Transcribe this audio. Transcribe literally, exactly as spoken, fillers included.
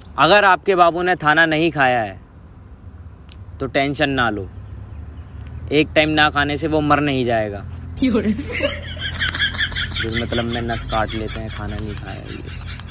अगर आपके बाबू ने खाना नहीं खाया है तो टेंशन ना लो, एक टाइम ना खाने से वो मर नहीं जाएगा। जिस मतलब में नस काट लेते हैं, खाना नहीं खाया ये।